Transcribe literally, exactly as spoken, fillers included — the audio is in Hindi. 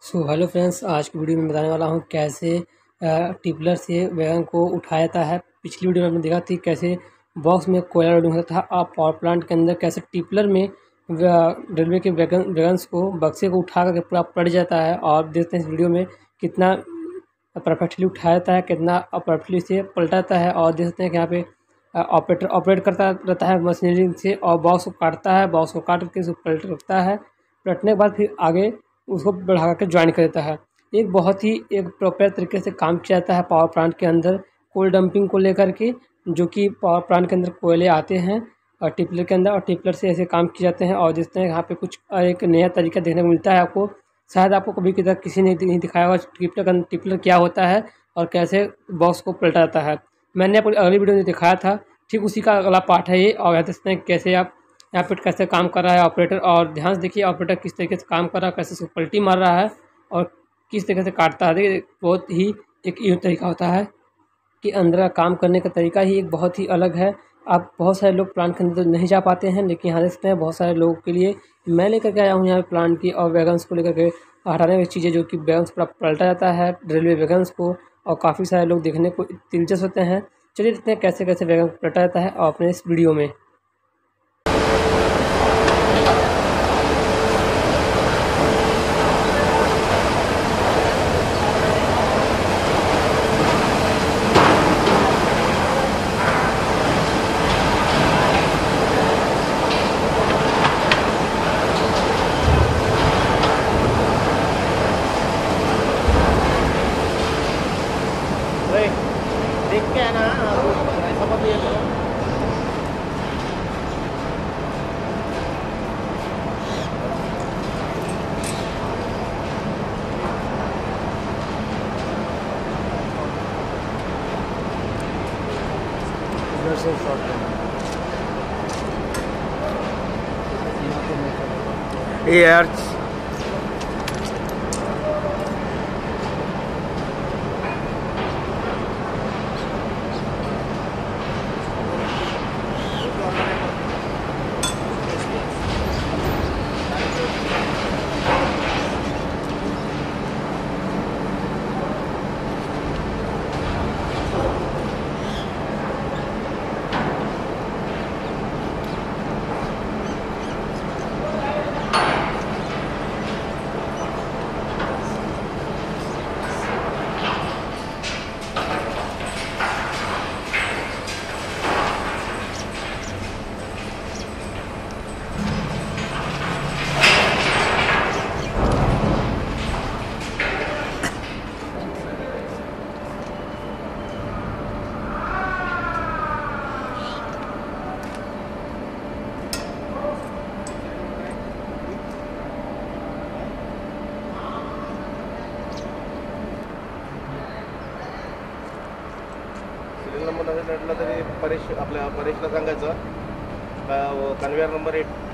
सो हेलो फ्रेंड्स, आज की वीडियो में बताने वाला हूँ कैसे टिपलर से वैगन को उठाया जाता है। पिछली वीडियो में हमने देखा थी कैसे बॉक्स में कोयला लोडिंग होता था और पावर प्लांट के अंदर कैसे टिपलर में रेलवे के वैगन वैगन्स को बक्से को उठा करके पूरा पलट जाता है। और देखते हैं इस वीडियो में कितना परफेक्टली उठाया जाता है, कितना परफेक्टली से पलटा जाता है। और देख सकते हैं कि यहाँ पे ऑपरेटर ऑपरेट करता रहता है मशीनरी से और बॉक्स को काटता है, बॉक्स को काट करके उसको पलट रखता है। पलटने के बाद फिर आगे उसको बढ़ा के ज्वाइन कर देता है। एक बहुत ही एक प्रॉपर तरीके से काम किया जाता है पावर प्लांट के अंदर कोल डंपिंग को लेकर के, जो कि पावर प्लांट के अंदर कोयले आते हैं और टिपलर के अंदर, और टिपलर से ऐसे काम किए जाते हैं। और जिस तरह यहाँ पे कुछ एक नया तरीका देखने को मिलता है आपको, शायद आपको कभी किधर किसी ने नहीं दिखाया होगा टिपलर का टिपलर क्या होता है और कैसे बॉक्स को पलटा जाता है। मैंने आपको अगली वीडियो में दिखाया था, ठीक उसी का अगला पार्ट है ये। और यहाँ देखते हैं कैसे आप यहाँ पे कैसे काम कर रहा है ऑपरेटर, और ध्यान से देखिए ऑपरेटर किस तरीके से काम कर रहा है, कैसे उसको पलटी मार रहा है और किस तरीके से काटता है। देखिए बहुत ही एक यूँ तरीका होता है कि अंदर का काम करने का तरीका ही एक बहुत ही अलग है। आप बहुत सारे लोग प्लांट के अंदर नहीं जा पाते हैं, लेकिन यहाँ देख सकते हैं बहुत सारे लोगों के लिए मैं लेकर के आया हूँ यहाँ प्लांट की और वैगन्स को लेकर के हटाने की चीज़ें, जो कि वैगन्स पूरा पलटा जाता है रेलवे वैगन्स को। और काफ़ी सारे लोग देखने को दिलचस्प होते हैं। चलिए देखते हैं कैसे कैसे वैगन पलटा जाता है और अपने इस वीडियो में। देख के आना, ऐसा मत ये करो। इधर से शॉट करना ये यार। नंबर नसेल भेटला तरी परेश आपल्या परेशला सांगायचं का कन्व्हेअर नंबर एट